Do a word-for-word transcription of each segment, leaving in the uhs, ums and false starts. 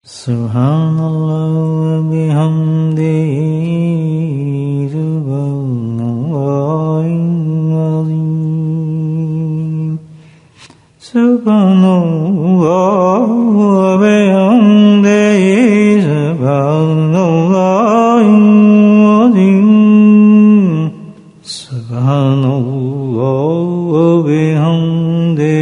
سبحان اللہ و بحمدہ سبحان اللہ العظیم سبحان اللہ و بحمدہ سبحان اللہ العظیم سبحان اللہ و بحمدہ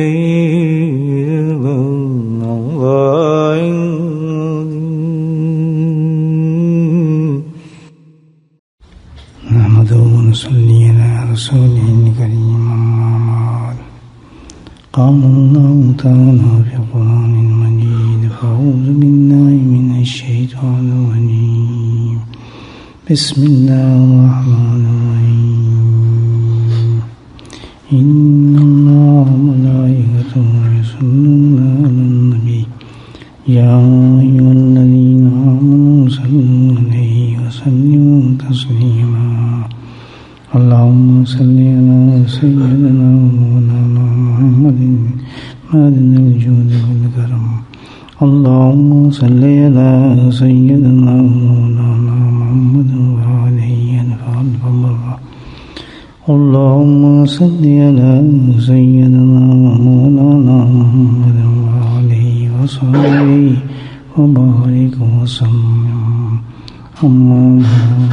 صلی علی رسول کریم اما بعد قال اللہ تعالی فی القرآن المجید فاعوذ باللہ من الشیطان الرجیم بسم اللہ الرحمن الرحیم ان اللہ وملائکتہ یصلون علی النبی یا ایھا الذین آمنوا صلوا علیہ وسلموا تسلیما اللهم صل على سيدنا مولانا محمد معدن الجود والكرم اللهم صل على سيدنا مولانا محمد وعليه ينفع الضر اللهم صل على سيدنا مولانا محمد وعليه وصحبه وبارك وسلم أما بعد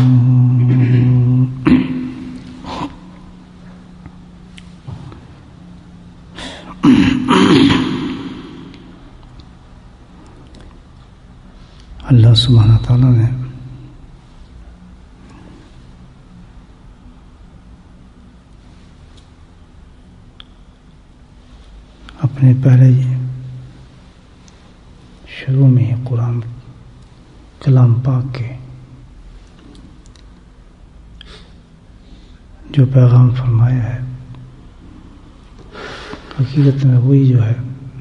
اللہ سبحانہ تعالیٰ نے اپنے پہلے شروع میں قرآن کلام پاک کے جو پیغام فرمایا ہے حقیقت میں وہی جو ہے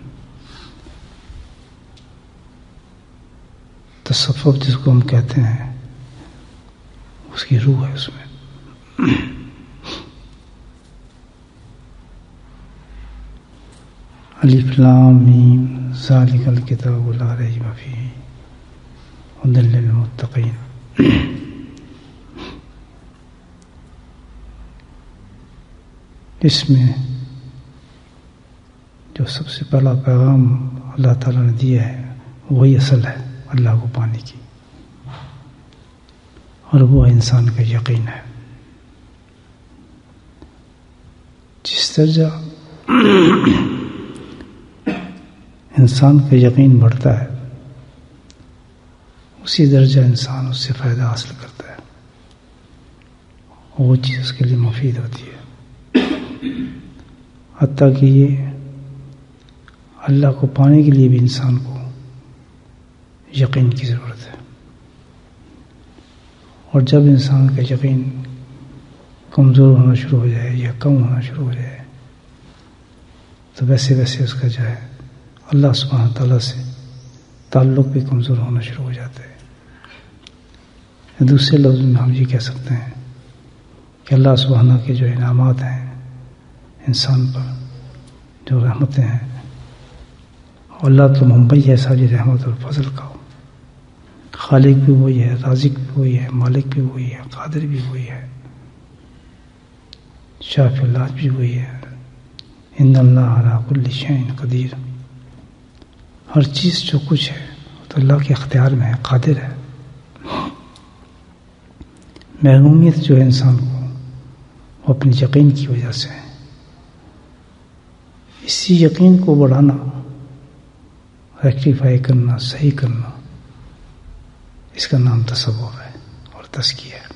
تصوف جس کو ہم کہتے ہیں اس کی روح ہے اس میں الف لام میم ذالک الکتاب لا ریب فیہ ھدی للمتقین. اس میں جو سب سے پہلا پیغام اللہ تعالیٰ نے دیا ہے وہی اصل ہے اللہ کو پانے کی، اور وہ انسان کا یقین ہے. جس درجہ انسان کا یقین بڑھتا ہے اسی درجہ انسان اس سے فائدہ حاصل کرتا ہے، وہ چیز اس کے لیے مفید ہوتی ہے. حتیٰ کہ یہ اللہ کو پانے کے لیے بھی انسان کو یقین کی ضرورت ہے، اور جب انسان کا یقین کمزور ہونا شروع ہو جائے یا کم ہونا شروع ہو جائے تو ویسے ویسے اس کا جو ہے اللہ سبحانہ تعالیٰ سے تعلق بھی کمزور ہونا شروع ہو جاتا ہے. دوسرے لفظ میں ہم یہ کہہ سکتے ہیں کہ اللہ سبحانہ کے جو انعامات ہیں انسان پر، جو رحمتیں ہیں، اللہ تو منبع ہے ساری رحمت اور فضل کا، خالق بھی وہی ہے، رازق بھی وہی ہے، مالک بھی وہی ہے، قادر بھی وہی ہے، شافی العاج بھی وہی ہے. ان اللہ علی کل شیء قدیر، ہر چیز جو کچھ ہے تو اللہ کے اختیار میں ہے، قادر ہے. محرومیت جو ہے انسان کو وہ اپنے یقین کی وجہ سے ہے. اسی یقین کو بڑھانا، ریکٹیفائی کرنا، صحیح کرنا، اس کا نام تصوف ہے اور تزکیہ ہے.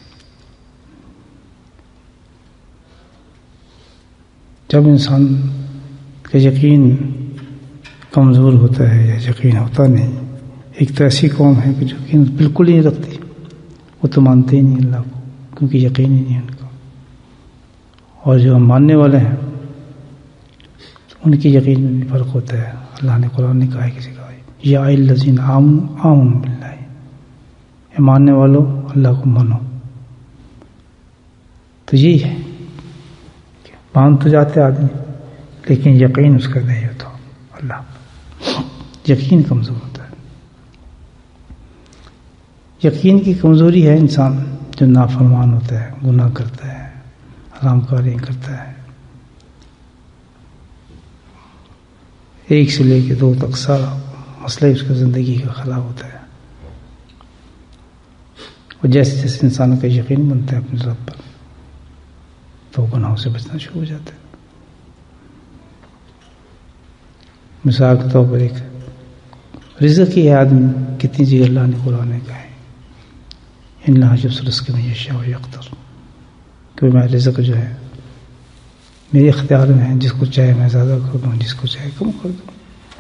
جب انسان کا یقین کمزور ہوتا ہے یا یقین ہوتا نہیں، ایک تو ایسی قوم ہے کہ جو یقین بالکل ہی نہیں رکھتی، وہ تو مانتے ہی نہیں اللہ کو کیونکہ یقین ہی نہیں ہے ان کا. اور جو ہم ماننے والے ہیں ان کے یقین میں بھی فرق ہوتا ہے. اللہ نے قرآن نے کہا ہے کسی کا یا الذین آمنوا آمنوا باللہ، اے ماننے والوں اللہ کو مانو. تو یہی ہے مان تو جاتے آدمی لیکن یقین اس کا نہیں ہوتا. اللہ یقین کمزور ہوتا ہے. یقین کی کمزوری ہے انسان جو نافرمان ہوتا ہے، گناہ کرتا ہے، حرام کاری کرتا ہے، ایک سے لے کے دو تک سارا مسئلہ اس کا زندگی کا خراب ہوتا ہے. اور جیسے جیسے انسان کا یقین بنتا ہے اپنے رب پر تو گناہوں سے بچنا شروع ہو جاتا ہے. مثال کے طور پر ایک رزق کی آدمی کتنی چیز اللہ نے قرآن میں کہا ہے، ان اللہ جب رزق میں یشاء و یقدر، کہ میں رزق جو ہے میرے اختیار میں ہے، جس کو چاہے میں زیادہ کر دوں، جس کو چاہے کم کر دوں.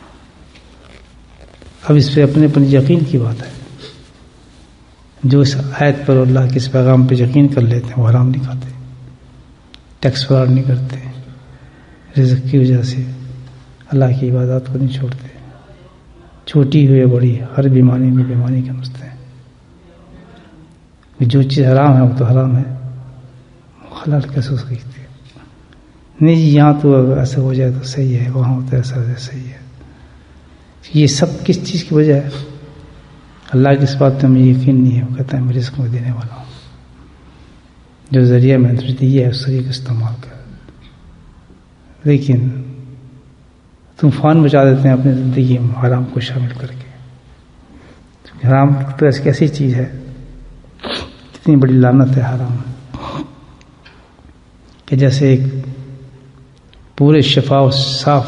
اب اس پہ اپنے اپنے یقین کی بات ہے. جو اس آیت پر اللہ کے اس پیغام پہ یقین کر لیتے ہیں وہ حرام نہیں کھاتے، ٹیکس فرار نہیں کرتے، رزق کی وجہ سے اللہ کی عبادات کو نہیں چھوڑتے، چھوٹی ہوئی بڑی ہر بیماری میں بیماری کے نسخے ہیں. جو چیز حرام ہے وہ تو حرام ہے، حلال کیسے ہو سکتی ہے؟ نہیں جی یہاں تو ایسا ہو جائے تو صحیح ہے، وہاں ہوتا ہے ایسا ہو جائے صحیح ہے. یہ سب کس چیز کی وجہ ہے؟ اللہ کی اس بات پہ ہمیں یقین نہیں ہے. وہ کہتا ہے میں رزق میں دینے والا ہوں، جو ذریعہ میں نے دی ہے اس ذریعے کا استعمال کر. لیکن طوفان بچا دیتے ہیں اپنی زندگی میں حرام کو شامل کر کے. حرام تو ایسی کیسی چیز ہے، کتنی بڑی لعنت ہے حرام، کہ جیسے ایک پورے شفا و صاف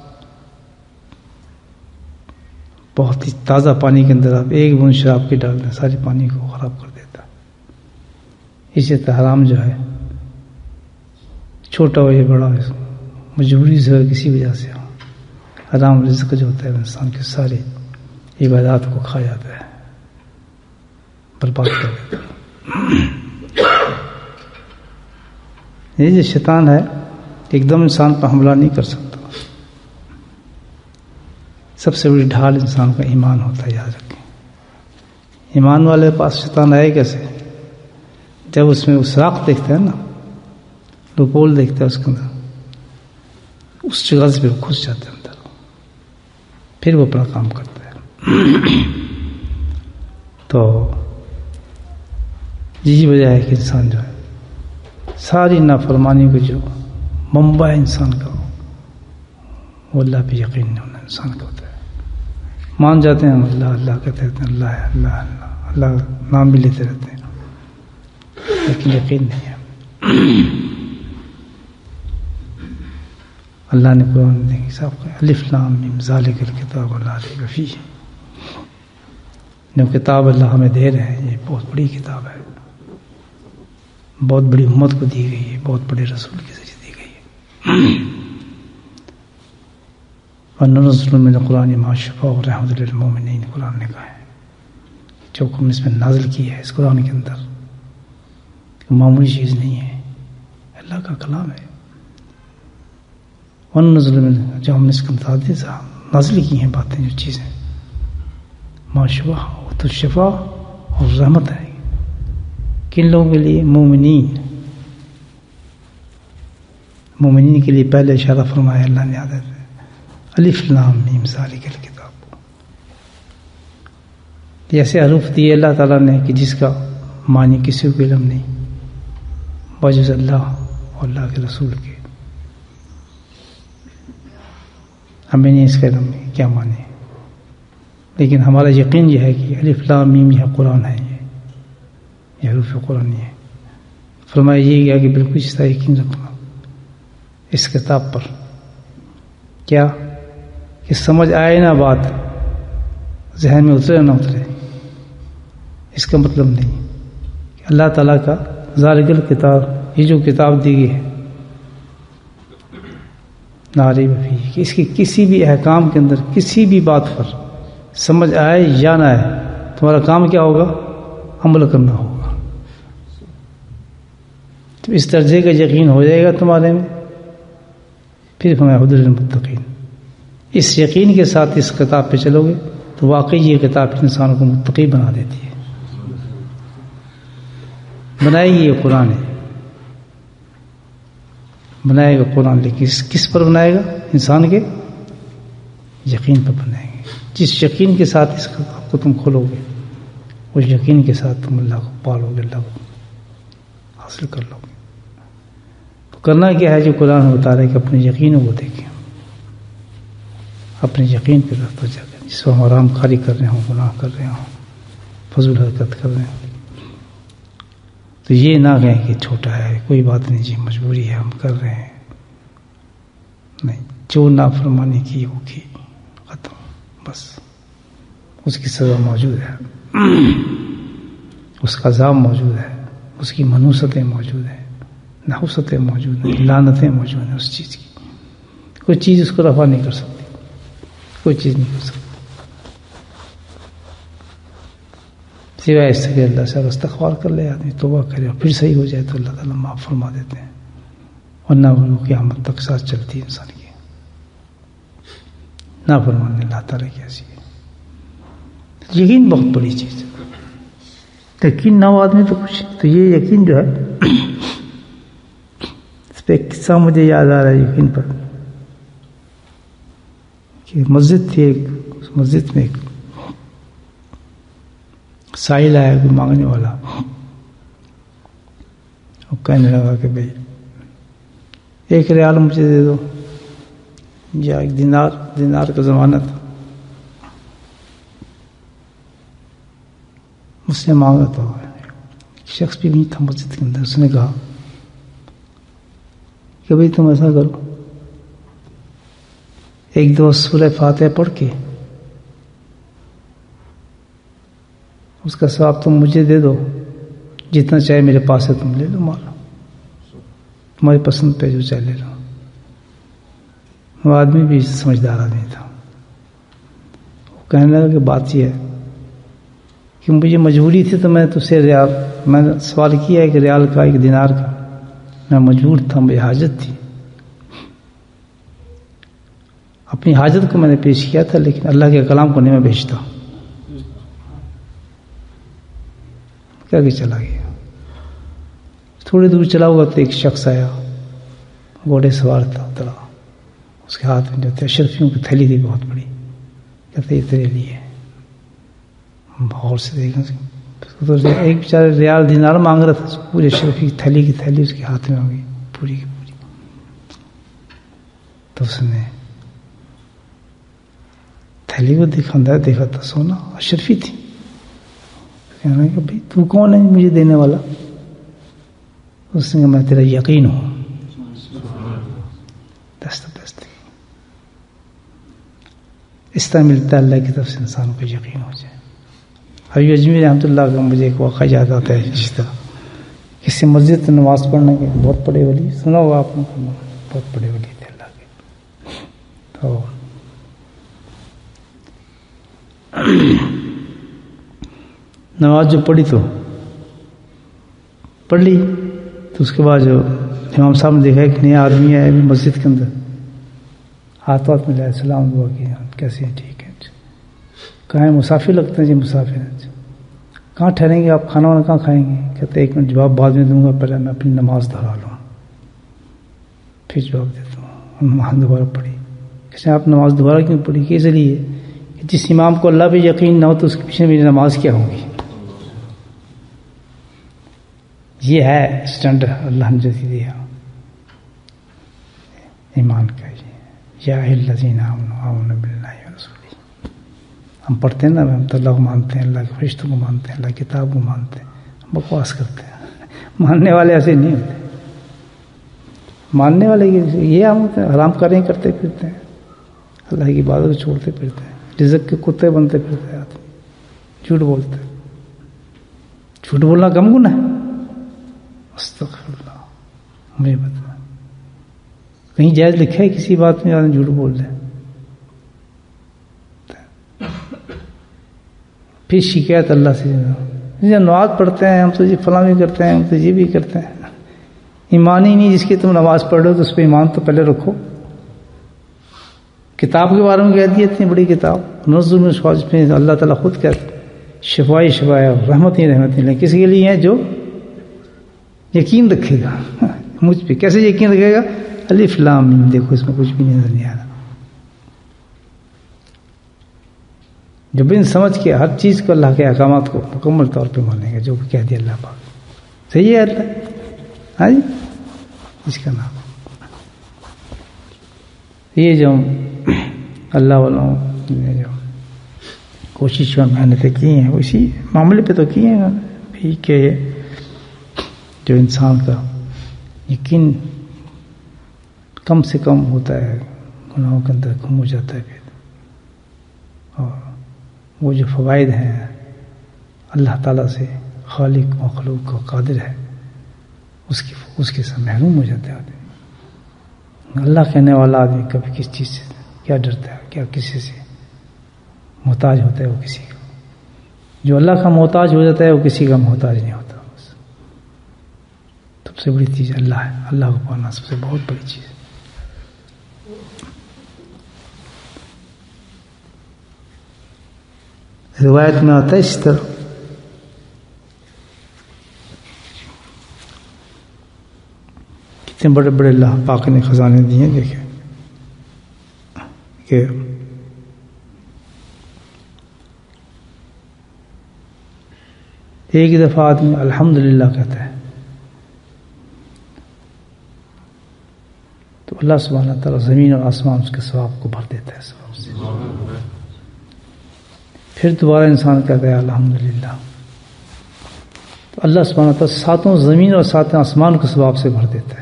بہت ہی تازہ پانی کے اندر آپ ایک بوند شراب کی ڈال دیں سارے پانی کو خراب کر دیتا. اسی طرح حرام جو ہے چھوٹا ہو یا بڑا ہو، مجبوری سے کسی وجہ سے ہو، حرام رزق جو ہوتا ہے انسان کی ساری عبادات کو کھا جاتا ہے، برباد کر دیتا ہے. یہ جو شیطان ہے ایک دم انسان پر حملہ نہیں کر سکتا. سب سے بڑی ڈھال انسان کا ایمان ہوتا ہے، یاد رکھیں. ایمان والے پاس شیطان آئے کیسے؟ جب اس میں وہ سراخ دیکھتے ہیں نا، لوپول دیکھتے ہیں اس کے اندر، اس جگہ سے پھر گھس جاتے ہیں اندر، پھر وہ اپنا کام کرتا ہے. تو یہی وجہ ہے کہ انسان جو ہے ساری نافرمانی کو جو منبع ہے انسان کا وہ اللہ پہ یقین نہیں ہونا انسان کا ہوتا ہے. مان جاتے ہیں ہم اللہ اللہ کہتے رہتے ہیں، اللہ ہے اللہ اللہ اللہ نام بھی لیتے رہتے ہیں، لیکن یقین نہیں ہے. اللہ نے قرآن میں حساب کیا الف لام میم ذالک الکتاب لا ریب فیہ، جو کتاب اللہ ہمیں دے رہے ہیں یہ بہت بڑی کتاب ہے، بہت بڑی امت کو دی گئی ہے، بہت بڑے رسول کے ذریعے دی گئی ہے. وَنُنَزِّلُ مِنَ الْقُرْآنِ مَا شِفَاءٌ وَرَحْمَةٌ لِلْمُؤْمِنِينَ، قرآن نے کہا ہے جو ہم اس میں نازل کی ہے اس قرآن کے اندر معمولی چیز نہیں ہے، اللہ کا کلام ہے. وَنُنَزِّلُ مِنَ، جو ہم نے اس کے متعدد نازل کی ہیں باتیں، جو چیزیں مَا شِفَاءٌ، وہ تو شفا اور رحمت ہے. کن لوگوں کے لیے؟ مومنین. مومنین کے لیے پہلے اشارہ فرمایا اللہ نے عادت ہے الف لام میم ذالک الکتاب. ایسے حروف دیے اللہ تعالیٰ نے کہ جس کا معنی کسی کو علم نہیں بجز اللہ اور اللہ کے رسول کے. ہمیں نہیں اس کا علم نہیں کیا معنی، لیکن ہمارا یقین یہ ہے کہ الف لام میم یہ قرآن ہے، یہ حروف قرآن ہے. فرمایا یہ گیا کہ بالکل اس طرح یقین رکھنا اس کتاب پر، کیا کہ سمجھ آئے نہ بات ذہن میں اترے نہ اترے، اس کا مطلب نہیں کہ اللہ تعالیٰ کا ذالک الکتاب، یہ جو کتاب دی گئی ہے لا ریب فیہ، کہ اس کی کسی بھی احکام کے اندر کسی بھی بات پر سمجھ آئے یا نہ آئے تمہارا کام کیا ہوگا؟ عمل کرنا ہوگا. تو اس درجے کا یقین ہو جائے گا تمہارے میں، پھر ہمیں ہدی للمتقین. اس یقین کے ساتھ اس کتاب پہ چلو گے تو واقعی یہ کتاب انسانوں کو متقی بنا دیتی ہے. بنائے گی یہ قرآن ہے، بنائے گا قرآن، لیکن کس پر بنائے گا؟ انسان کے یقین پر بنائے گا. جس یقین کے ساتھ اس کتاب کو تم کھولو گے اس یقین کے ساتھ تم اللہ کو پالو گے، اللہ کو حاصل کر لو گے۔ تو کرنا کیا ہے جو قرآن میں بتا رہا ہے کہ اپنے یقینوں کو دیکھیں، اپنے یقین پہ رفتہ جائے، جس کو ہم آرام کاری کر رہے ہوں، گناہ کر رہے ہوں، فضول حرکت کر رہے ہوں، تو یہ نہ کہیں کہ چھوٹا ہے، کوئی بات نہیں جی، مجبوری ہے، ہم کر رہے ہیں۔ نہیں، جو نافرمانی کی وہ کی، ختم، بس اس کی سزا موجود ہے، اس کا عذاب موجود ہے، اس کی منوستیں موجود ہیں، نحوستیں موجود ہیں، لعنتیں موجود ہیں اس چیز کی۔ کوئی چیز اس کو رفع نہیں کر سکتی، کوئی چیز نہیں کر سکتی سوائے اس سے کہ اللہ سے استغفار کر لے آدمی، توبہ کرے اور پھر صحیح ہو جائے تو اللہ تعالیٰ معاف فرما دیتے ہیں، ورنہ وہ قیامت تک ساتھ چلتی ہے انسان کی۔ نافرمانی اللہ تعالیٰ کی ایسی ہے۔ یقین بہت بڑی چیز ہے، یقین نہ ہو آدمی تو کچھ، تو یہ یقین جو ہے، اس پہ ایک قصہ مجھے یاد آ رہا ہے یقین پر، کہ مسجد تھی ایک، اس مسجد میں ایک سائل آیا کوئی مانگنے والا، وہ کہنے لگا کہ بھائی ایک ریال مجھے دے دو، یا ایک دینار، دینار کا زمانہ تھا، اس نے مانگا تو ایک شخص بھی نہیں تھا مسجد کے اندر، اس نے کہا کہ بھائی تم ایسا کرو، ایک دو سورہ فاتحہ پڑھ کے اس کا ثواب تم مجھے دے دو، جتنا چاہے میرے پاس ہے تم لے لو، مال تمہاری پسند پہ جو چاہے لے لو۔ وہ آدمی بھی سمجھدار آدمی تھا، وہ کہنے لگا کہ بات یہ ہے کہ مجھے مجبوری تھی تو میں تو سے ریال، میں نے سوال کیا ایک ریال کا، ایک دینار کا، میں مجبور تھا، مجھے حاجت تھی، اپنی حاجت کو میں نے پیش کیا تھا، لیکن اللہ کے کلام کو نہیں میں بھیجتا، کیا کہ چلا گیا۔ تھوڑی دور چلا ہوا تو ایک شخص آیا، گھوڑے سوار تھا، اترا، اس کے ہاتھ میں جو تھے اشرفیوں کی تھیلی تھی بہت بڑی، کہتے یہ تیرے لیے ہے۔ غور سے دیکھا تو ایک بیچارے ریال دینار مانگ رہا تھا، پورے اشرفی کی تھیلی کی تھیلی اس کے ہاتھ میں ہو گئی پوری کی پوری۔ تو اس نے تھیلی کو دیکھا، اندر دیکھا تو سونا اشرفی تھی، کہنا کہ بھائی تو کون ہے مجھے دینے والا؟ اس نے کہا میں تیرا یقین ہوں۔ دست دست اس طرح ملتا ہے اللہ کی طرف سے انسان کو یقین ہو جائے۔ ابھی اجمیر رحمۃ اللہ کا مجھے ایک واقعہ یاد آتا ہے، جس طرح کسی مسجد سے نماز پڑھنے کے بہت بڑے ولی، سنا ہوا آپ نے، بہت بڑے ولی تھے اللہ کے، تو نماز جو پڑھی تو پڑھ لی، تو اس کے بعد جو امام صاحب نے دیکھا کہ نیا آدمی ہے مسجد کے اندر، ہاتھ ہاتھ ملایا، سلام دعا کیا، کیسے ہیں؟ ٹھیک ہے۔ کہاں مسافر لگتے ہیں؟ جی مسافر ہیں۔ کہاں ٹھہریں گے آپ؟ کھانا وانا کہاں کھائیں گے؟ کہتے ایک منٹ جواب بعد میں دوں گا، پہلے میں اپنی نماز دہرا لوں، پھر جواب دیتا ہوں۔ نماز دوبارہ پڑھی۔ کہتے آپ نماز دوبارہ کیوں پڑھی؟ کہ اس لیے کہ جس امام کو اللہ پہ یقین نہ ہو تو اس کے پیچھے میری نماز کیا ہوگی؟ یہ ہے اسٹینڈرڈ اللہ نے جو دیا ایمان کا۔ یا الذین آمنوا آمنوا باللہ ورسولہ، ہم پڑھتے ہیں نا، ہم تو اللہ کو مانتے ہیں، اللہ کے فرشتوں کو مانتے ہیں، اللہ کی کتاب کو مانتے ہیں، بکواس کرتے ہیں۔ ماننے والے ایسے نہیں ہوتے، ماننے والے یہ ہم حرام کریں کرتے پھرتے ہیں، اللہ کی عبادت کو چھوڑتے پھرتے ہیں، رزق کے کتے بنتے پھرتے ہیں، آدمی جھوٹ بولتے ہیں۔ جھوٹ بولنا کم گناہ ہے؟ استغفر اللہ، مجھے بتا کہیں جائز لکھا ہے کسی بات میں آدمی جھوٹ بول رہے؟ پھر شکایت اللہ سے، نماز پڑھتے ہیں ہم تو، جی فلاں بھی کرتے ہیں ہم تو، یہ بھی کرتے ہیں۔ ایمان ہی نہیں، جس کی تم نماز پڑھ رہے ہو تو اس پہ ایمان تو پہلے رکھو۔ کتاب کے بارے میں کہہ دی اتنی بڑی کتاب، نزول من السماء میں اللہ تعالیٰ خود کہتے ہیں شفاء شفاء رحمت ہی رحمت نہیں، کس کے لیے ہے؟ جو یقین رکھے گا مجھ پہ۔ کیسے یقین رکھے گا؟ الف لام میم، دیکھو اس میں کچھ بھی نظر نہیں آ رہا۔ جو بن سمجھ کے ہر چیز کو اللہ کے احکامات کو مکمل طور پہ مانیں گے جو کہہ دیا اللہ پاک صحیح ہے اللہ ہاں جی اس کا نام یہ جو اللہ والوں نے جو کوشش اور محنتیں کی ہیں اسی معاملے پہ تو کی ہیں بھی کہ جو انسان کا یقین کم سے کم ہوتا ہے گناہوں کے اندر گم ہو جاتا ہے پھر اور وہ جو فوائد ہیں اللہ تعالیٰ سے خالق مخلوق کو قادر ہے اس کی اس کے ساتھ محروم ہو جاتا ہے آدمی اللہ کہنے والا آدمی کبھی کس چیز سے کیا ڈرتا ہے کیا کسی سے محتاج ہوتا ہے وہ کسی کا جو اللہ کا محتاج ہو جاتا ہے وہ کسی کا محتاج نہیں ہوتا بس سب سے بڑی چیز اللہ ہے اللہ کو پانا سب سے بہت بڑی چیز ہے روایت میں آتا ہے اس طرح کتنے بڑے بڑے اللہ پاک نے خزانے دیے ہیں دیکھیں کہ ایک دفعہ آدمی الحمدللہ کہتا ہے تو اللہ سبحانہ تعالیٰ زمین اور آسمان اس کے ثواب کو بھر دیتا ہے ثواب سے پھر دوبارہ انسان کہتا ہے الحمدللہ تو اللہ سبحانہ تعالیٰ ساتوں زمین اور ساتوں آسمان کو ثواب سے بھر دیتا ہے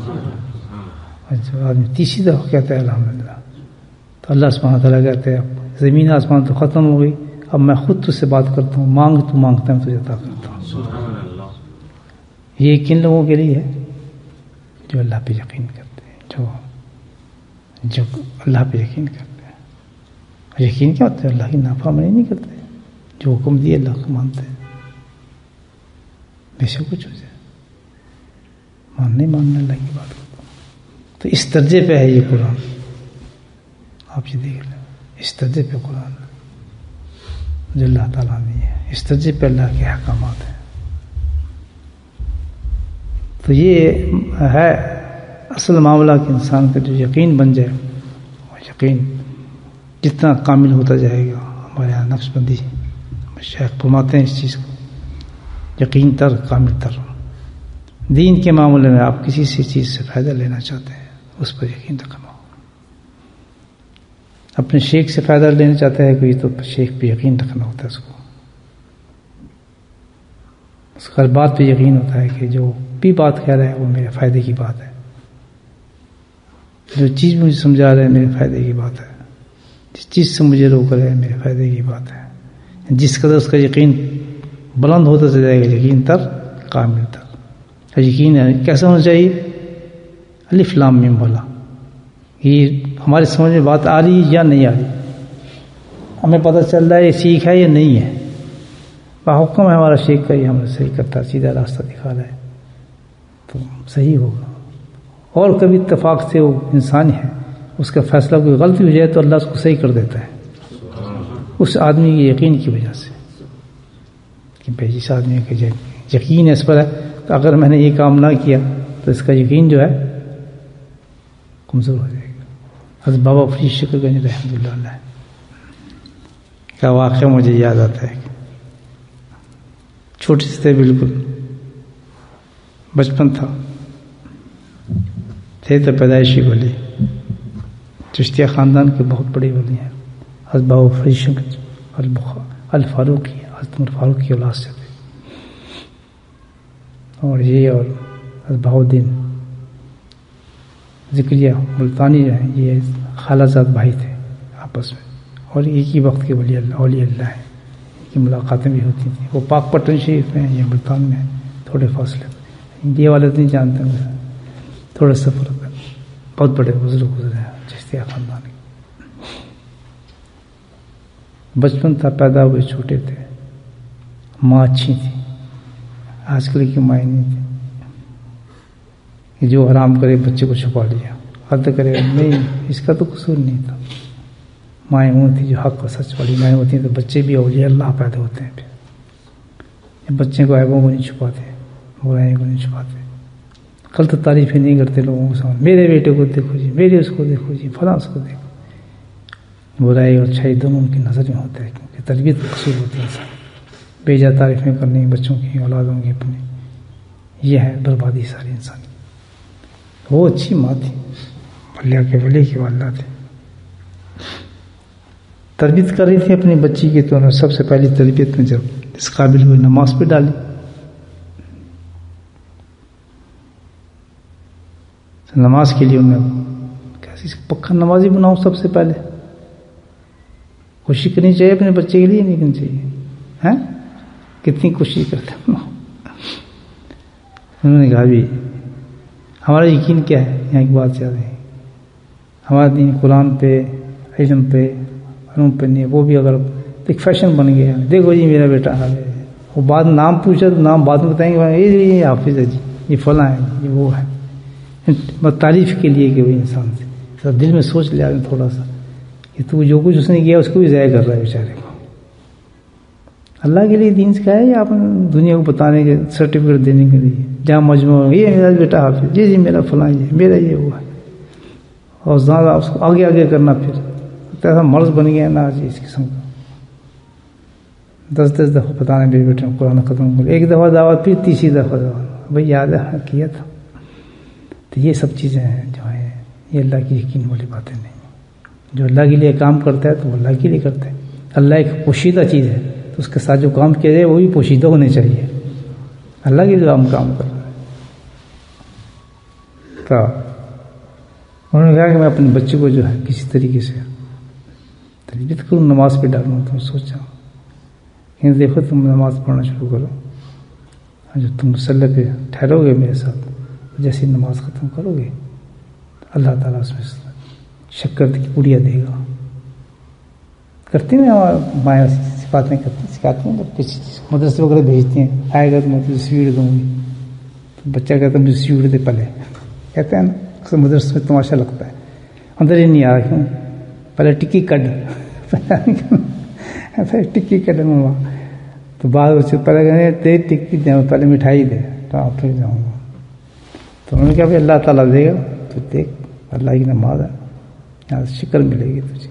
آدمی تیسری دفعہ کہتا ہے الحمدللہ تو اللہ سبحانہ تعالیٰ کہتے ہیں اب زمین آسمان تو ختم ہو گئی اب میں خود تجھ سے بات کرتا ہوں مانگ تو مانگتا ہوں تجھے عطا کرتا ہوں یہ کن لوگوں کے لیے ہے جو اللہ پہ یقین کرتے ہیں جو جو اللہ پہ یقین کرتے ہیں یقین کیا ہوتا ہے اللہ کی نافرمانی نہیں کرتے جو حکم دیے اللہ کو مانتے ہیں بے شک کچھ ہو جائے ماننے ماننے اللہ کی بات کرتا ہوں تو اس درجے پہ ہے یہ قرآن آپ یہ دیکھ لیں اس درجے پہ قرآن جو اللہ تعالیٰ نے ہے اس درجے پہ اللہ کے احکامات ہیں تو یہ ہے اصل معاملہ کہ انسان کا جو یقین بن جائے وہ یقین جتنا کامل ہوتا جائے گا ہمارے یہاں نقش بندی شیخ فرماتے ہیں اس چیز کو یقین تر کامل تر دین کے معاملے میں آپ کسی سی چیز سے فائدہ لینا چاہتے ہیں اس پر یقین رکھنا اپنے شیخ سے فائدہ لینا چاہتا ہے کوئی تو شیخ پہ یقین رکھنا ہوتا ہے اس کو اس ہر بات پہ یقین ہوتا ہے کہ جو بھی بات کہہ رہا ہے وہ میرے فائدے کی بات ہے جو چیز مجھے سمجھا رہا ہے میرے فائدے کی بات ہے جس چیز سے مجھے روک رہا ہے میرے فائدے کی بات ہے جس قدر اس کا یقین بلند ہوتا چلا جائے گا یقین تر کامل تر یقین کیسا ہونا چاہیے الف لام میم والا یہ ہماری سمجھ میں بات آ رہی ہے یا نہیں آ رہی ہمیں پتہ چل رہا ہے یہ سیکھ ہے یا نہیں ہے حکم ہے ہمارا شیخ کا یہ ہمیں صحیح کرتا ہے سیدھا راستہ دکھا رہا ہے تو صحیح ہوگا اور کبھی اتفاق سے وہ انسان ہے اس کا فیصلہ کوئی غلطی ہو جائے تو اللہ اس کو صحیح کر دیتا ہے اس آدمی کے یقین کی وجہ سے کہ بھائی جس آدمی کا یقین ہے اس پر ہے کہ اگر میں نے یہ کام نہ کیا تو اس کا یقین جو ہے کمزور ہو جائے گا حضرت بابا فرید شکر گنج رحمۃ اللہ علیہ کا واقعہ مجھے یاد آتا ہے چھوٹے سے تھے بالکل بچپن تھا تھے تو پیدائشی ولی چشتیہ خاندان کے بہت بڑے ولی ہیں حضرت بابا فرید شکر الفاروقی حضرت عمر فاروق کی اولاد سے تھے اور یہ اور حضرت بہاؤالدین ذکریہ ملتانی جو ہیں یہ خالہ زاد بھائی تھے آپس میں اور ایک ہی وقت کے ولی اللہ اولیاء اللہ ہیں کی ملاقاتیں بھی ہوتی تھیں وہ پاک پٹن شریف میں یا ملتان میں تھوڑے فاصلے یہ والے نہیں جانتے ہیں تھوڑا سفر کر بہت بڑے بزرگ گزرے ہیں چشتیہ خاندان کے بچپن تھا پیدا ہوئے چھوٹے تھے ماں اچھی تھی آج کل کی مائیں نہیں تھی جو حرام کرے بچے کو چھپا لیا حد کرے نہیں اس کا تو قصور نہیں تھا مائیں وہ تھی جو حق و سچ والی مائیں ہوتی ہیں تو بچے بھی اولیاء اللہ پیدا ہوتے ہیں پھر بچے کو عیبوں کو نہیں چھپاتے برائیوں کو نہیں چھپاتے کل تو تعریفیں نہیں کرتے لوگوں کو سامنے میرے بیٹے کو دیکھو جی میرے اس کو دیکھو جی فلاں اس کو دیکھو برائی اور اچھائی دونوں ان کی نظر میں ہوتا ہے، کیونکہ تربیت کا قصور ہوتی ہے انسان، بیجا تعریفیں کرنی بچوں کی، اولادوں کی اپنی، یہ ہے بربادی ساری انسان کی۔ وہ اچھی ماں تھی، اللہ کے ولی کی والدہ تھی، تربیت کر رہی تھی اپنی بچی کی، تو انہوں نے سب سے پہلی تربیت میں جب اس قابل ہوئی نماز پہ ڈالی۔ نماز کے لیے انہوں نے کیسی پکا نمازی بناؤں، سب سے پہلے کوشش کرنی چاہیے اپنے بچے کے لیے، نہیں کرنی چاہیے، ہیں کتنی کوشش کرتے ہیں۔ انہوں نے کہا بھی ہمارا یقین کیا ہے، یہاں ایک بات یاد ہے، ہمارا دین قرآن پہ، علم پہ، علم پہ نہیں، وہ بھی اگر ایک فیشن بن گیا، دیکھو جی میرا بیٹا ہے، وہ بعد نام پوچھا تو نام بعد میں بتائیں گے، یہ یہ حافظ ہے جی، یہ فلاں ہے، یہ وہ ہے، بس تعریف کے لیے کہ وہ انسان سے دل میں سوچ لیا تھوڑا سا کہ تو جو کچھ اس نے کیا اس کو بھی ضائع کر رہا ہے بیچارے کو، اللہ کے لیے دین سکھایا یا آپ دنیا کو بتانے کے سرٹیفکیٹ دینے کے لیے، جہاں مجموعہ یہ میرا بیٹا حافظ، جی جی میرا فلاں، یہ میرا یہ وہ ہے، اور زیادہ اس کو آگے آگے کرنا، پھر ایسا مرض بن گیا نا آج اس قسم کا، دس دس دفعہ بتانے میرے بیٹے نے قرآن ختم کر، ایک دفعہ دعوت پھر تیسری دفعہ دعوت، بھائی یاد ہے کیا تھا۔ تو یہ سب چیزیں ہیں جو ہیں، یہ اللہ کی یقین والی باتیں نہیں، جو اللہ کے لیے کام کرتا ہے تو وہ اللہ کے لیے کرتا ہے، اللہ ایک پوشیدہ چیز ہے تو اس کے ساتھ جو کام کیا جائے وہ بھی پوشیدہ ہونے چاہیے، اللہ کے لیے ہم کام کر رہے ہیں۔ تو انہوں نے کہا کہ میں اپنے بچے کو جو ہے کسی طریقے سے تربیت کروں، نماز پہ ڈالوں، تو سوچا کہ دیکھو تم نماز پڑھنا شروع کرو، جو تم مسلح پہ ٹھہرو گے میرے ساتھ، جیسی نماز ختم کرو گے تو اللہ تعالیٰ اس میں شکر کی پوڑیاں دے گا۔ کرتی ہیں مائیں باتیں کرتی سکھاتی ہیں، جب کسی مدرسے وغیرہ بھیجتی ہیں، آئے گا تو میں تجھے سویٹ دوں گی، تو بچہ کہتا ہے مجھے سویٹ دے پہلے، کہتے ہیں نا اکثر مدرسے میں تماشا لگتا ہے، اندر ہی نہیں آ رہا، کیوں پہلے ٹکی کڈ، ایسا ٹکی کڈ ماما، تو بعد اس پہلے کہنے دے ٹکی دے، پہلے مٹھائی دے تو آپ پھر جاؤں گا، تو انہوں نے کہا اللہ تعالیٰ دے گا تو دیکھ، اللہ کی نماز ہے، یہاں شکر ملے گی تجھے،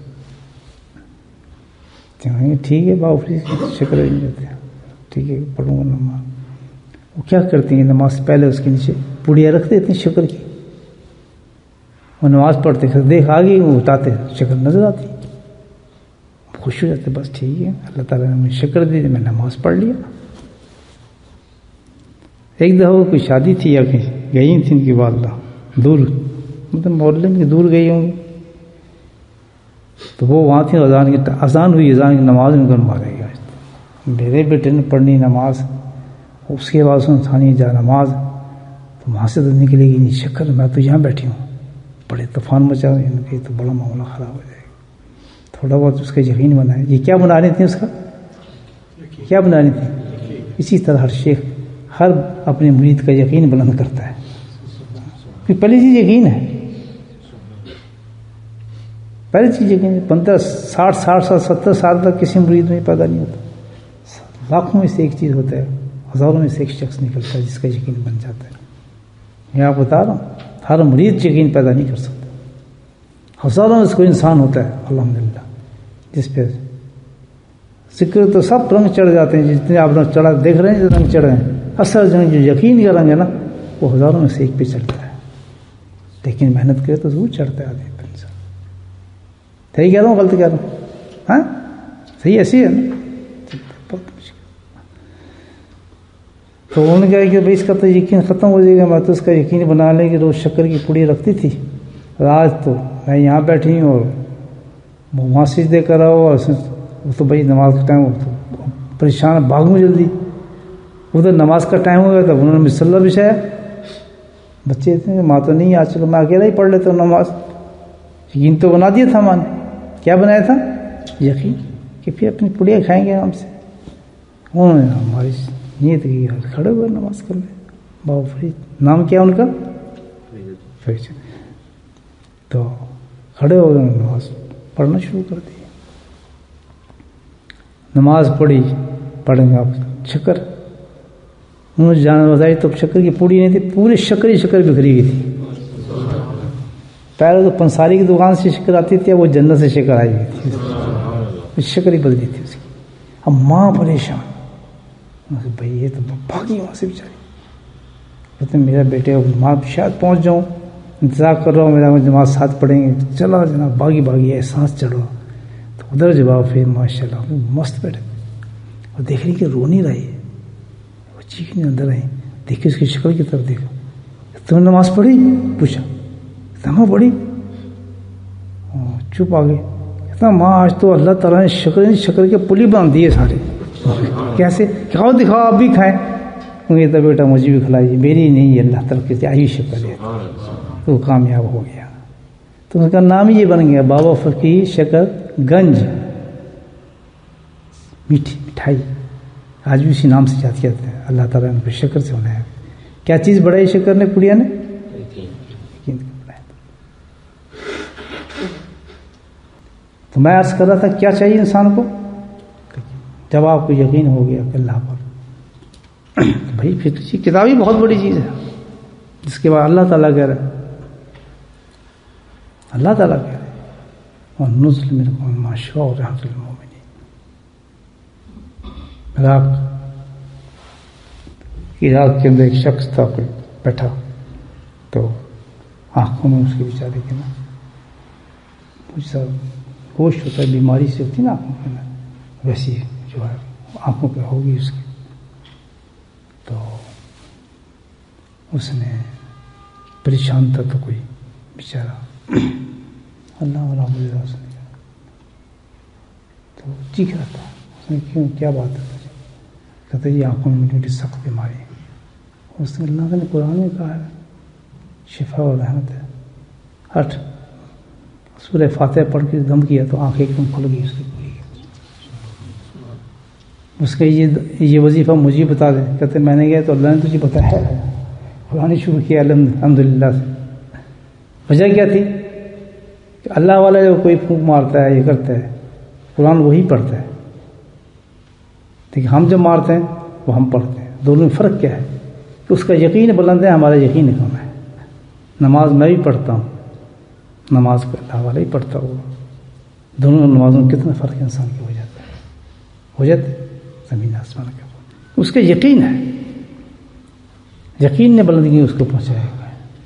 ٹھیک ہے باؤ فری شکر نہیں دیتے، ٹھیک ہے پڑھوں گا نماز۔ وہ کیا کرتی ہیں نماز سے پہلے اس کے نیچے پوڑیاں رکھ دیتی ہیں شکر کی، وہ نماز پڑھتے دیکھ آگے وہ اٹھاتے شکر نظر آتی، خوش ہو جاتے، بس ٹھیک ہے اللہ تعالیٰ نے مجھے شکر دی، میں نماز پڑھ لیا۔ ایک دفعہ کوئی شادی تھی یا کہیں گئی تھی ان کی والدہ دور، مطلب محلے میں دور گئی ہوں گی، تو وہ وہاں تھی، اذان کی اذان ہوئی، اذان کی نماز میں گن مارے گا، میرے بیٹے نے پڑھنی نماز، اس کے بعد سن تھانی جا نماز، تو وہاں سے تو نکلے گی نہیں شکر، میں تو یہاں بیٹھی ہوں، بڑے طوفان مچا ان کے، تو بڑا معاملہ خراب ہو جائے گا، تھوڑا بہت اس کا یقین بنائے۔ یہ کیا بنا رہی تھی، اس کا کیا بنا رہی تھی؟ اسی طرح ہر شیخ ہر اپنے مرید کا یقین بلند کرتا ہے، کہ پہلی چیز یقین ہے، پہلی چیز یقین، پندرہ ساٹھ ساٹھ سال ستر سال تک کسی مرید میں پیدا نہیں ہوتا، لاکھوں میں سے ایک چیز ہوتا ہے، ہزاروں میں سے ایک شخص نکلتا ہے جس کا یقین بن جاتا ہے۔ میں آپ بتا رہا ہوں ہر مرید یقین پیدا نہیں کر سکتا، ہزاروں میں سے کوئی انسان ہوتا ہے الحمدللہ جس پہ ذکر تو سب رنگ چڑھ جاتے ہیں، جتنے آپ رنگ چڑھا دیکھ رہے ہیں جو رنگ چڑھ رہے ہیں، اصل جو یقین کا رنگ ہے نا وہ ہزاروں میں سے ایک پہ چڑھتا ہے، لیکن محنت کرے تو ضرور چڑھتا ہے آدمی پہ انسان۔ صحیح کہہ رہا ہوں غلط کہہ رہا ہوں؟ ہاں صحیح ایسی ہے نا، بہت مشکل۔ تو انہوں نے کہا کہ بھائی اس کا تو یقین ختم ہو جائے گا، میں تو اس کا یقین بنا لیں کہ روز شکر کی پوڑی رکھتی تھی، آج تو میں یہاں بیٹھی ہوں اور وہاں سجدے کر رہا ہوں، اور وہ تو بھائی نماز کا ٹائم ہو تو پریشان بھاگوں جلدی، ادھر نماز کا ٹائم ہو گیا تب انہوں نے مصلی بچھایا، بچے اتنے ماں تو نہیں، آج چلو میں اکیلا ہی پڑھ لیتا ہوں نماز، یقین تو بنا دیا تھا ماں نے، کیا بنایا تھا؟ یقین کہ پھر اپنی پڑیاں کھائیں گے ہم سے۔ انہوں نے ہماری نیت کی، کھڑے ہوئے نماز کر لیں، بابو فرید نام کیا ان کا؟ فرید۔ تو کھڑے ہو گئے، نماز پڑھنا شروع کر دی، نماز پڑھی، پڑھیں گے آپ شکر، انہوں نے جانا بتائی تو شکر کی پوڑی نہیں تھی، پورے شکر ہی شکر بکھری گئی تھی، پہلے تو پنساری کی دکان سے شکر آتی تھی، وہ جنت سے شکر آئی ہوئی تھی، شکر ہی بدلی تھی اس کی. اب ماں پریشان، بھائی یہ تو بھاگی وہاں سے بیچاری. کہتے میرا بیٹے ماں شاید پہنچ جاؤں، انتظار کر رہا ہوں میرا جماعت ساتھ پڑھیں گے. چلا جناب بھاگی بھاگی احساس چڑھو تو ادھر جواب پھر ماشاء اللہ مست بیٹھے اور دیکھ رہی کہ رو نہیں رہی ہے، وہ چیخ نہیں اندر آئی. دیکھے اس کی شکل کی طرف دیکھا، تم نے نماز پڑھی؟ پوچھا. کہاں پڑھی؟ چپ آ گئی. کہتا ماں آج تو اللہ تعالیٰ نے شکر شکر کے پلی باندھ دیے سارے. کیسے؟ کھاؤ دکھاؤ آپ بھی کھائیں. یہ تو بیٹا مجھے بھی کھلائی، میری نہیں اللہ تعالیٰ کی آئی شکر ہے، تو کامیاب ہو گیا. تو اس کا نام ہی یہ بن گیا بابا فقیر شکر گنج، میٹھی مٹھائی. آج بھی اسی نام سے یاد کہتے ہیں. اللہ تعالیٰ نے شکر سے بنایا. کیا چیز بڑھائی شکر نے پڑیا نے؟ تو میں عرض کر رہا تھا کیا چاہیے انسان کو جب آپ کو یقین ہو گیا کہ اللہ پر، بھائی پھر کسی کتاب ہی بہت بڑی چیز ہے جس کے بعد اللہ تعالیٰ کہہ رہے اللہ تعالیٰ کہہ رہے اور نزل من ما شاء رحمۃ المومنین. عراق عراق کے اندر ایک شخص تھا کوئی بیٹھا، تو آنکھوں میں اس کے بیچارے کے نا کچھ سا گوشت ہوتا ہے، بیماری سے ہوتی نا آنکھوں کے نا، ویسی جو ہے آنکھوں پہ ہوگی اس کی. تو اس نے پریشان تھا تو کوئی بیچارہ اللہ والا مجھے اس نے تو چیخ رہا تھا. اس نے کیوں کیا بات ہے؟ کہتے یہ آنکھوں میں میری سخت بیماری ہے. اس نے اللہ نے قرآن میں کہا ہے شفا و رحمت ہے، ہٹ سورہ فاتحہ پڑھ کے دم کیا تو آنکھیں ایک دم کھل گئی اس کی پوری. اس کا یہ یہ وظیفہ مجھے بتا دیں. کہتے میں نے کہا تو اللہ نے تجھے بتایا ہے. قرآن نے شروع کیا الحمد للہ سے. وجہ کیا تھی کہ اللہ والا جو کوئی پھونک مارتا ہے یہ کرتا ہے قرآن وہی پڑھتا ہے، لیکن ہم جب مارتے ہیں وہ ہم پڑھتے ہیں. دونوں میں فرق کیا ہے کہ اس کا یقین بلند ہے، ہمارا یقین کم ہے. نماز میں بھی پڑھتا ہوں، نماز کو اللہ والا ہی پڑھتا ہوا. دونوں نمازوں میں کتنا فرق انسان کی ہو جاتا ہے، ہو جاتے زمین آسمان کا. اس کا یقین ہے، یقین نے بلندگی اس کو پہنچائے گا.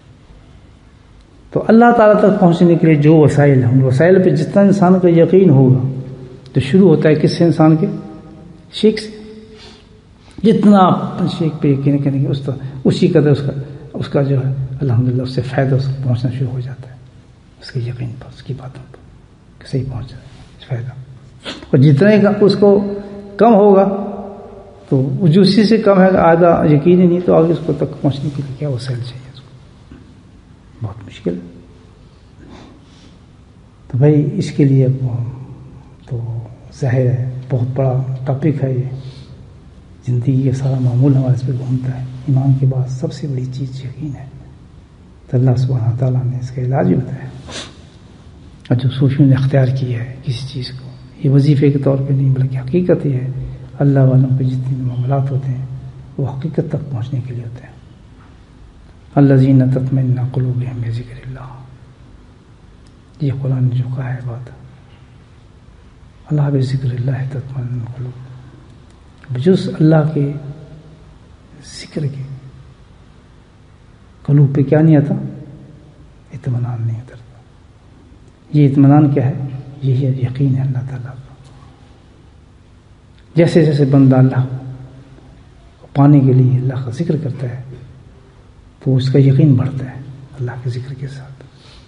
تو اللہ تعالیٰ تک پہنچنے کے لیے جو وسائل ہیں ان وسائل پہ جتنا انسان کا یقین ہوگا تو شروع ہوتا ہے کس سے؟ انسان کے شیخ سے. جتنا آپ شیخ پہ یقین کریں گے اس تو اسی قدر اس کا اس کا جو ہے الحمدللہ اس سے فائدہ اس کو پہنچنا شروع ہو جاتا ہے، اس کے یقین پر، اس کی باتوں پر کہ صحیح پہنچ جائے فائدہ. اور جتنا ہی اس کو کم ہوگا تو جو اسی سے کم ہے آدھا یقین ہی نہیں، تو آگے اس کو تک پہنچنے کے لیے کیا وسائل چاہیے اس کو؟ بہت مشکل ہے. تو بھائی اس کے لیے تو ظاہر ہے بہت بڑا ٹاپک ہے یہ. زندگی کا سارا معمول ہمارے اس پہ گھومتا ہے. ایمان کے بعد سب سے بڑی چیز یقین ہے. تو اللہ سبحانہ تعالیٰ نے اس کا علاج بھی بتایا. اور جو صوفیوں نے اختیار کیا ہے کسی چیز کو، یہ وظیفے کے طور پہ نہیں بلکہ حقیقت ہی ہے. اللہ والوں پہ جتنے معاملات ہوتے ہیں وہ حقیقت تک پہنچنے کے لیے ہوتے ہیں. الذین تطمئن قلوبہم بذکر اللہ، یہ قرآن نے جو کہا ہے بات، اللہ بذکر اللہ تطمئن قلوب. بجز اللہ کے ذکر کے قلوب پہ کیا نہیں آتا؟ اطمینان نہیں اترتا. یہ اطمینان کیا ہے؟ یہی یقین ہے اللہ تعالیٰ کا. جیسے جیسے بندہ اللہ کو پانے کے لیے اللہ کا ذکر کرتا ہے تو اس کا یقین بڑھتا ہے اللہ کے ذکر کے ساتھ.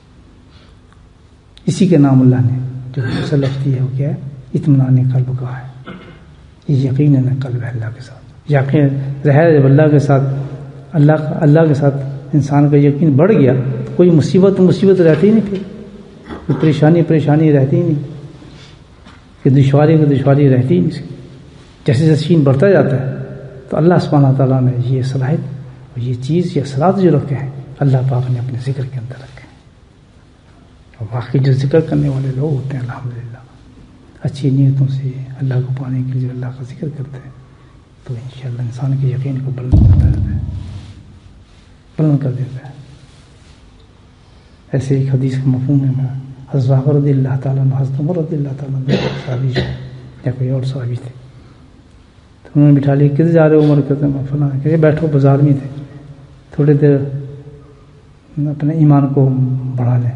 اسی کے نام اللہ نے جو مسلف دی ہے وہ کیا ہے؟ اطمینان قلب کا ہے. یہ یقین ہے قلب ہے اللہ کے ساتھ. یقین ظاہر جب اللہ کے ساتھ اللہ اللہ کے ساتھ انسان کا یقین بڑھ گیا تو کوئی مصیبت مصیبت رہتی ہی نہیں، پھر کوئی پریشانی پریشانی رہتی ہی نہیں، کہ دشواری کو دشواری رہتی ہی نہیں. جیسے جیسے یقین بڑھتا جاتا ہے تو اللہ سبحانہ تعالیٰ نے یہ صلاحیت اور یہ چیز یہ اثرات جو رکھے ہیں اللہ پاک نے اپنے ذکر کے اندر رکھے ہیں. اور واقعی جو ذکر کرنے والے لوگ ہوتے ہیں الحمدللہ اچھی نیتوں سے اللہ کو پانے کے لیے جو اللہ کا ذکر کرتے ہیں تو انشاءاللہ انسان کے یقین کو بلند کرتا رہتا ہے، بلند کر دیتا ہے. ایسے ایک حدیث کا مفہوم ہے حضرت صحابہ رضی اللہ تعالیٰ عنہ حضرت عمر رضی اللہ تعالیٰ عنہ صحابی یا کوئی اور صحابی تھے، تو انہوں نے بٹھا لیا، کدھر جا رہے ہو عمر؟ کہتے ہیں فلاں، کہ بیٹھو بازار میں تھے، تھوڑی دیر اپنے ایمان کو بڑھا لیں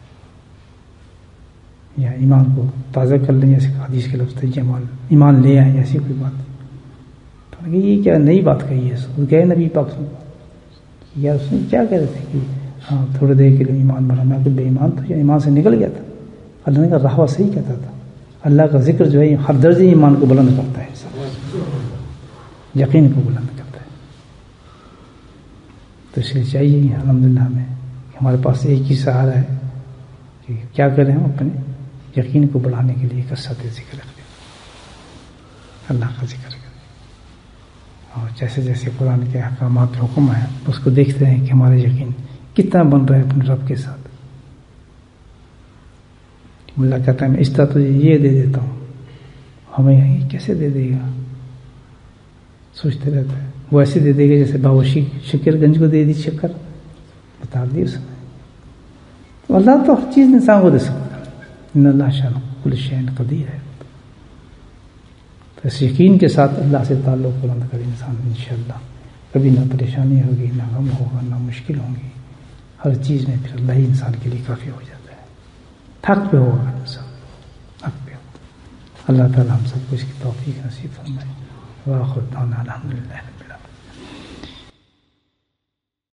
یا ایمان کو تازہ کر لیں، جیسے حدیث کے لفظ تھے ایمان ایمان لے آئیں، ایسی کوئی بات نہیں۔ تو کہ یہ کیا نئی بات کہی ہے؟ وہ کہے نبی پاک یا اس نے کیا کہہ رہے تھے کہ ہاں تھوڑے دیر کے لیے ایمان بڑھا، میں بے ایمان تو یا ایمان سے نکل گیا تھا۔ اللہ نے کہا رہا صحیح کہتا تھا، اللہ کا ذکر جو ہے ہر درجے ایمان کو بلند کرتا ہے، یقین کو بلند کرتا ہے۔ تو اس لیے چاہیے الحمدللہ ہمیں کہ ہمارے پاس ایک ہی سہارا ہے کہ کیا کریں ہم اپنے یقین کو بڑھانے کے لیے کثرت ذکر کریں، اللہ کا ذکر کریں، اور جیسے جیسے قرآن کے احکامات حکم ہیں اس کو دیکھتے ہیں کہ ہمارا یقین کتنا بن رہا ہے اپنے رب کے ساتھ۔ اللہ کہتا ہے میں اس طرح تجھے یہ دے دیتا ہوں، ہمیں یہ کیسے دے دے گا؟ سوچتے رہتا ہے، وہ ایسے دے دے گا جیسے باورچی شکر گنج کو دے دی شکر، بتا دی اس نے۔ تو اللہ تو ہر چیز انسان کو دے سکتا ہے، ان اللہ شان کل شیء قدیر ہے۔ تو اس یقین کے ساتھ اللہ سے تعلق بلند کرے انسان، انشاءاللہ کبھی نہ پریشانی ہوگی، نہ غم ہوگا، نہ مشکل ہوں گی، ہر چیز میں پھر اللہ ہی انسان کے لیے کافی ہو جاتا ہے۔ تھک پہ ہوگا انسان، تھک پہ ہوگا۔ اللہ تعالیٰ ہم سب کو اس کی توفیق نصیب فرمائے۔ وآخر دعوانا الحمدللہ۔